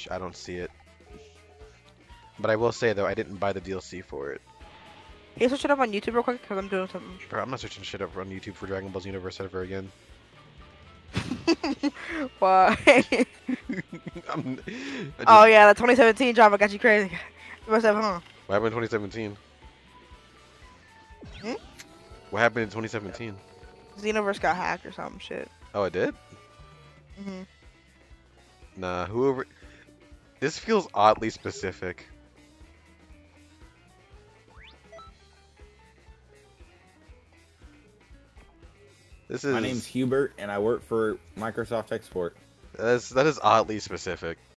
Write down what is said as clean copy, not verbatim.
I don't see it. But I will say though, I didn't buy the DLC for it. Can you switch it up on YouTube real quick? Because I'm doing something. Bro, I'm not searching shit up on YouTube for Dragon Ball Xenoverse ever again. Why? I'm, I Oh just, yeah, the 2017 drama got you crazy. You must have, huh? what happened in 2017? Hmm? What happened in 2017? Xenoverse got hacked or some shit. Oh, it did? Hmm. Nah, whoever. This feels oddly specific. This My name's is Hubert, and I work for Microsoft Export. that is oddly specific.